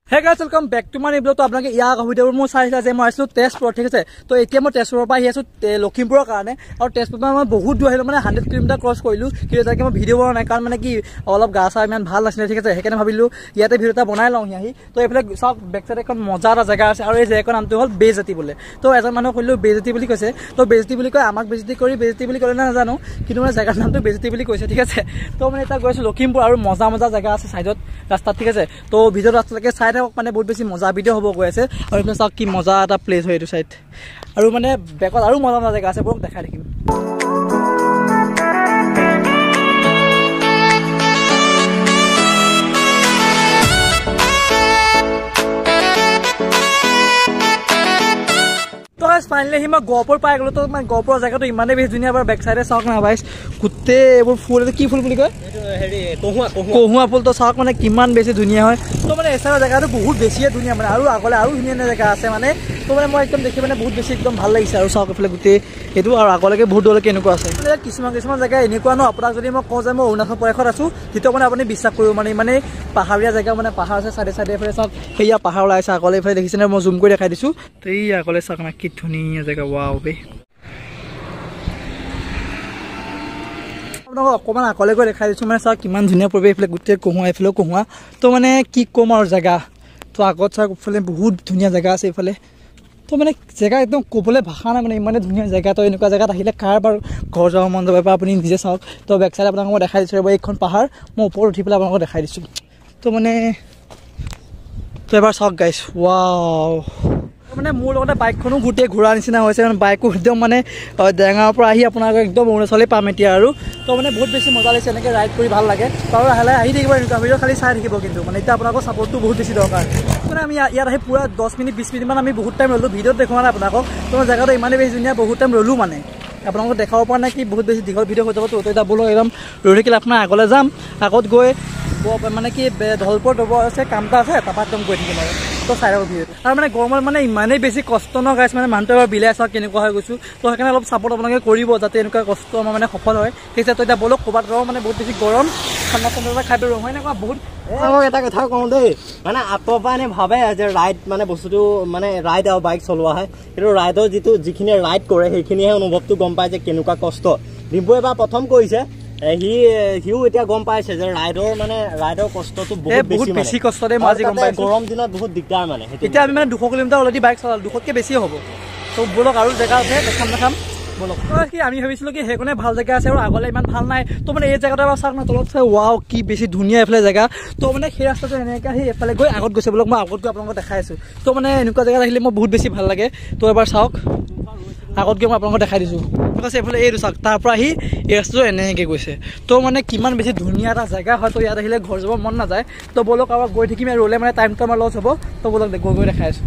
Hey guys, welcome back to my video. तो आप लोगों के यहाँ का वीडियो में सारी चीजें मैं आइसलू तेजपुर ठीक है तो एटीएम में तेजपुर पर ही आइसू लखीमपुर कारण और तेजपुर में मैं बहुत दूर है मैंने 100 किलोमीटर क्रॉस करिलु कि जाके मैं वीडियो बना कारण माने कि অলপ গা চা ইমান ভাল লাগছিল ঠিক আছে হেকানে ভাবিলু ইয়াতে ভিডিওটা বনাই লওঁ হিহি তো এফালে সব বেক সাইড এখন মজাৰা জায়গা আছে আৰু এই জায়গাৰ নামটো হল বেজতি বলে তো এজন মানুহ কইলু বেজতি বুলি কৈছে তো বেজতি বুলি কয় আমাক বেজতি কৰি বেজতি বুলি কলে না জানো কিন্তু মানে জায়গাৰ নামটো বেজতি বুলি কৈছে ঠিক আছে তো মানে এটা গৈছে লখিমপুৰ আৰু মজা মজা জায়গা আছে সাইডত ৰাস্তা ঠিক আছে তো ভিডিও ৰাস্তালৈকে চাই থাকক মানে বহুত বেছি মজা ভিডিও হ'ব গৈ আছে আৰু এফালে চাওক কি মজা এটা প্লেস হয় এইটো সাইড আৰু মানে বেকত আৰু মজা মজা জায়গা আছে বৰক দেখাই দেখিম तो गाइस फाइनली ही मैं गोपुर पाइ गलो तो मैं गोपुर जगह तो इमाने बेस दुनिया पर बैक साइड सक ना गाइस कुत्ते एबो फुल की फुल বুলি কয় এটো হেৰি কোহুৱা ফুল তো সক মানে কিমান বেছি ধুনিয়া হয় তো মানে এসা জায়গা তো বহুত বেছি ধুনিয়া মানে আৰু আগলে আৰু ধুনিয়া জায়গা আছে মানে তো মানে মই একদম দেখি মানে বহুত বেছি একদম ভাল লাগিছে আৰু সক ফলে গুতে এটো আৰু আগলৈকে বহুত দলে কেনেকুৱা আছে মানে কিছুমান জায়গা এনেকুৱা ন আপোনাক যদি মই কওঁ যে মই অৰুণাচল প্ৰদেশত আছো তেতিয়া মানে আপুনি বিশ্বাস কৰিব মানে পাহাৰীয়া জায়গা মানে পাহাৰ আছে সাইডে সাইডে ফলে সক হেয়া পাহাৰ ওলাইছে আগলে ফলে দেখিছেনে মই জুম কৰি দেখাই দিছো তো এই আগলে সক না কি ধুনিয়া জায়গা ওয়াও বে আপোনাক অকমান আকলে গৈ দেখাই দিছো মানে চাওক কিমান ধুনিয়া পৰিৱেশ এফালে গুটেই কোহুৱা এফালে কোহুৱা তো মানে কি কম আৰু জায়গা তো আগত চাওক এফালে বহুত ধুনিয়া জায়গা আছে এফালে তো মানে জায়গা একদম ক'বলৈ ভাষা নাই মানে ইমানে ধুনিয়া জায়গা তো এনেকুৱা জায়গাত আহিলে কাৰবাৰ ঘৰ যাব মন যাব বা আপুনি নিজে চাওক তো বেক সাইড আপোনাক মই দেখাই দিছো এইখন পাহাৰ মই ওপৰত উঠি পেলাই আপোনাক দেখাই দিছো তো মানে তো এবাৰ চাওক গাইস ওয়াও মানে মোৰ লগতে বাইকখনো গুটে ঘোৰা নিচিনা হৈছে মানে বাইকো একদম মানে ডেঙাৰ পৰা আহি আপোনাক একদম অৰুণাচলে পাম এতিয়া আৰু তো মানে বহুত বেছি মজা লাগিছে এনেকৈ ৰাইড কৰি ভাল লাগে আৰু লাহে আহি থাকিব এনেকুৱা ভিডিও খালি চাই থাকিব কিন্তু মানে এতিয়া আপোনালোকৰ ছাপোৰ্টটো বহুত বেছি দৰকাৰ মানে আমি ইয়াত আহি পুৰা 10 মিনিট 20 মিনিটমান আমি বহুত টাইম ৰ'লোঁ ভিডিঅ'ত দেখুওৱা নাই আপোনালোকক তো জেগাটো ইমানেই বেছি ধুনীয়া বহুত টাইম ৰ'লোঁ মানে আপোনালোকক দেখাব পৰা নাই কি বহুত বেছি দীঘল ভিডিঅ' হৈ যাব তো এতিয়া বোলো একদম ৰৈ থাকিলে আপোনাৰ আগলৈ যাম আগত গৈ মানে কি ঢলপুৰ ডব আছে কামটা আছে তাৰপৰা একদম গৈ থাকিম আৰু তো চাই থাকক ভিডিঅ'টো আৰু মানে গৰমত মানে ইমানেই বেছি কষ্ট ন গাইছ মানে মানুহটো এবাৰ বিলাই চাওক কেনেকুৱা হৈ গৈছোঁ তো সেইকাৰণে অলপ ছাপোৰ্ট আপোনালোকে কৰিব যাতে এনেকুৱা কষ্ট আমাৰ মানে সফল হয় ঠিক আছে তো এতিয়া বলক ক'ৰবাত ৰওঁ মানে বহুত বেছি গৰম ঠাণ্ডা ঠাণ্ডা খাই ৰওঁ হয় এনেকুৱা বহুত এটা কথা কওঁ দেই মানে আঁতৰ পৰা এনে ভাবে যে ৰাইড মানে বস্তুটো মানে ৰাইড আৰু বাইক চলোৱা হয় কিন্তু ৰাইডৰ যিখিনি ৰাইড কৰে সেইখিনিহে অনুভৱটো গম পায় যে কেনেকুৱা কষ্ট ডিম্পু এবাৰ প্ৰথম কৰিছে হিউ এতিয়া গম পাইছে যে ৰাইডৰ কষ্টটো বহুত বেছি কষ্ট দেই মই আজি গম পাইছো গৰম দিনত বহুত দিগদাৰ মানে এতিয়া আমি মানে 200 কিলোমিটাৰ অলৰেডি বাইক চলালো 200কে বেছি হ'ব তো বলক আৰু জেগা আছে দেখাম বলক কি আমি ভাবিছিলো কি সেইকোনে ভাল জেগা আছে আৰু আগলে ইমান ভাল নাই তো মানে এই জেগাটা চাওক না তলত চাই ওয়াও কি বেছি ধুনীয়া এফালে জেগা তো মানে সেই ৰাস্তাটো এনেকৈ আহি এফালে গৈ আগত গৈছে বলক মই আগত গৈ আপোনালোকক দেখাই আছো তো মানে এনেকুৱা জেগাত আহিলে মই বহুত বেছি ভাল লাগে তো এবাৰ চাওক আগত গৈ মই আপোনালোকক দেখাই দিছোঁ আছে এইফালে এইটো চাওক তাৰ পৰা আহি এই ৰাস্তাটো এনেকৈ গৈছে তো মানে কিমান বেছি ধুনীয়া এটা জেগা হয় তো ইয়াত আহিলে ঘৰ যাব মন নাযায় তো বলক আৰু গৈ থাকিম ৰ'লে মানে টাইমটো আমাৰ লছ হ'ব তো বলক গৈ দেখাই আছোঁ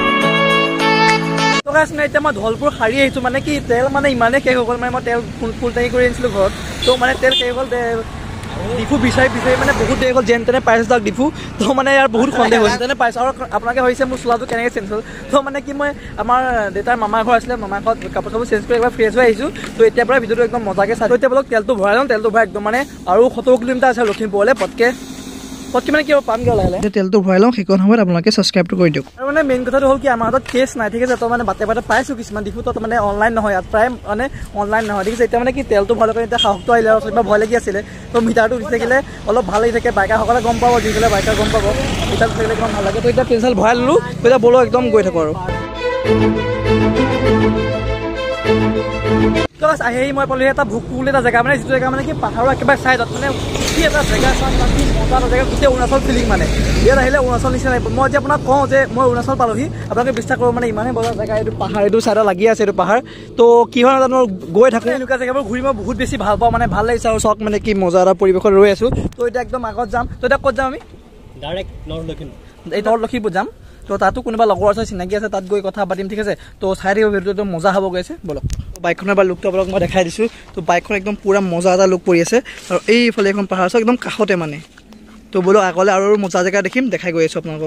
তো গাইছ মানে এতিয়া মই ঢলপুৰ সাৰি আহিছোঁ মানে কি তেল মানে ইমানেই শেষ হৈ গ'ল মানে মই তেল ফুল টেঙি কৰি আনিছিলোঁ ঘৰত তো মানে তেল শেষ হ'ল ডিফু বিচাৰি মানে বহুত দেৰি হ'ল যেন তেনে পাইছোঁ তাক ডিফু তো মানে ইয়াৰ বহুত সন্দেহ হৈছে তেনে পাইছোঁ আৰু আপোনালোকে ভাবিছে মোৰ চোলাটো কেনেকৈ চেঞ্জ হ'ল তো মানে কি মই আমাৰ দেউতাৰ মামাৰ ঘৰ আছিলে মামাৰ ঘৰত কাপোৰ চাপোৰ চেঞ্জ কৰি একবাৰ ফ্ৰেছ হৈ আহিছোঁ তো এতিয়াৰ পৰা ভিডিঅ'টো একদম মজাকৈ চাই এতিয়া বলক তেলটো ভৰাই লওঁ তেলটো ভৰাই একদম মানে আৰু 70 কিলোমিটাৰ আছে লখিমপুৰলৈ পটকৈ মানে কি পামগৈ লাহে তেলটো ভৰাই লওঁ সেইখন সময়ত আপোনালোকে ছাবস্ক্ৰাইবটো কৰি দিয়ক আৰু মানে মেইন কথাটো হ'ল কি আমাৰ হাতত কেছ নাই ঠিক আছে তো মানে বাটে পাইছোঁ কিছুমান ডিফু তো মানে অনলাইন নহয় ইয়াত প্ৰায় মানে অনলাইন নহয় ঠিক আছে এতিয়া মানে কি তেলটো ভৰাই লওঁ এতিয়া সাহসটো আহিলে আৰু কিবা ভয় লাগি আছিলে তো মিটাৰটো দি থাকিলে অলপ ভাল লাগি থাকে বাইকাৰসকলে গম পাব দি পেলাই বাইকাৰ গম পাব মিটাৰটো থাকিলে কিমান ভাল লাগে তো এতিয়া তেল ভৰাই ল'লোঁ তো এতিয়া বলো একদম গৈ থাকোঁ আৰু তো আহি মই পালোঁ এটা ভোকপুল এটা জেগা মানে যিটো জেগা মানে কি পাহাৰৰ একেবাৰে চাইডত মানে কি এটা জেগা চাওক কি মজা এটা জেগা গোটেই অৰুণাচল ফিলিং মানে ইয়াত আহিলে অৰুণাচল নিচিনা লাগিব মই এতিয়া আপোনাক কওঁ যে মই অৰুণাচল পালোহি আপোনালোকে বিশ্বাস কৰোঁ মানে ইমানেই মজা জেগা এইটো পাহাৰ এইটো চাইডত লাগি আছে এইটো পাহাৰ তো কি হয় নাজানো গৈ থাকোঁ এনেকুৱা জেগাবোৰ ঘূৰি মই বহুত বেছি ভাল পাওঁ মানে ভাল লাগিছে আৰু চাওক মানে কি মজা এটা পৰিৱেশত ৰৈ আছোঁ তো এতিয়া একদম আগত যাম তো এতিয়া ক'ত যাম আমি ডাইৰেক্ট নৰ্থ লখিমপুৰ এই নৰ্থ লখিমপুৰ যাম তো তাতো কোনোবা লগৰ আছে চিনাকি আছে তাত গৈ কথা পাতিম ঠিক আছে তো চাই থাকিব ভিডিঅ'টো মজা হ'ব গৈছে বলক বাইকখনৰ এবাৰ লুকটো আপোনালোকক মই দেখাই দিছোঁ তো বাইকখন একদম পূৰা মজা এটা লুক পৰি আছে আৰু এইফালে এখন পাহাৰ আছে একদম কাষতে মানে তো বলক আগলৈ আৰু মজা জেগা দেখিম দেখাই গৈ আছোঁ আপোনালোকক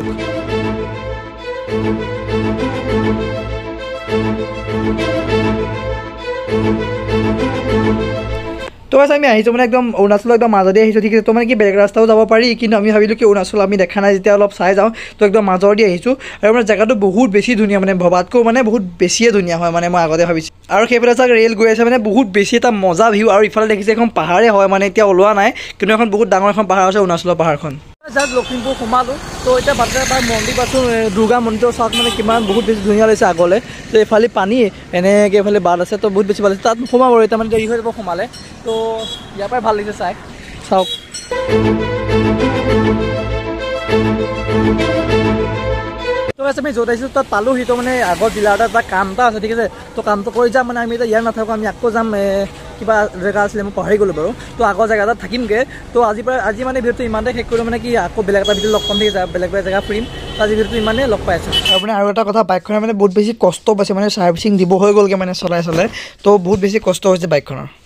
তো আছে আমি আহিছোঁ মানে একদম অৰুণাচলৰ একদম মাজতে আহিছোঁ ঠিক আছে তো মানে কি বেলেগ ৰাস্তাও যাব পাৰি কিন্তু আমি ভাবিলোঁ কি অৰুণাচল আমি দেখা নাই যেতিয়া অলপ চাই যাওঁ তো একদম মাজৰ দি আহিছোঁ আৰু মানে জেগাটো বহুত বেছি ধুনীয়া মানে ভবাতকৈ মানে বহুত বেছিয়ে ধুনীয়া হয় মানে মই আগতে ভাবিছোঁ আৰু সেইফালে চাওক ৰেল গৈ আছে মানে বহুত বেছি এটা মজা ভিউ আৰু ইফালে দেখিছে এখন পাহাৰে হয় মানে এতিয়া ওলোৱা নাই কিন্তু এখন বহুত ডাঙৰ এখন পাহাৰ আছে অৰুণাচলৰ পাহাৰখন জাষ্ট লখিমপুৰ সোমালোঁ তো এতিয়া বাটে এবাৰ মন্দিৰ পাইছোঁ দুৰ্গা মন্দিৰৰ চাওক মানে কিমান বহুত বেছি ধুনীয়া লাগিছে আগলৈ তো এইফালে পানী এনেকৈ এইফালে বাট আছে তো বহুত বেছি ভাল লাগিছে তাত সোমাব আৰু এতিয়া মানে দেৰি হৈ যাব সোমালে তো ইয়াৰ পৰাই ভাল লাগিছে চাই চাওক তো আছে আমি য'ত আহিছোঁ তাত পালোঁ সিটো মানে আগৰ জিলাৰ এটা কাম এটা আছে ঠিক আছে তো কামটো কৰি যাম মানে আমি এতিয়া ইয়াত নাথাকোঁ আমি আকৌ যাম কিবা জেগা আছিলে মই পাহৰি গ'লোঁ বাৰু তো আগৰ জেগা এটাত থাকিমগৈ তো আজি মানে ভিডিঅ'টো ইমানতে শেষ কৰিলোঁ মানে কি আকৌ বেলেগ এটা ভিডিঅ' লগ পাম ঠিক আছে বেলেগ বেলেগ জেগা ফুৰিম তো আজি ভিডিঅ'টো ইমানেই লগ পাই আছোঁ আৰু মানে আৰু এটা কথা বাইকখনে মানে বহুত বেছি কষ্ট পাইছে মানে ছাৰ্ভিচিং দিব হৈ গ'লগৈ মানে চলাই তো বহুত বেছি কষ্ট হৈছে বাইকখনৰ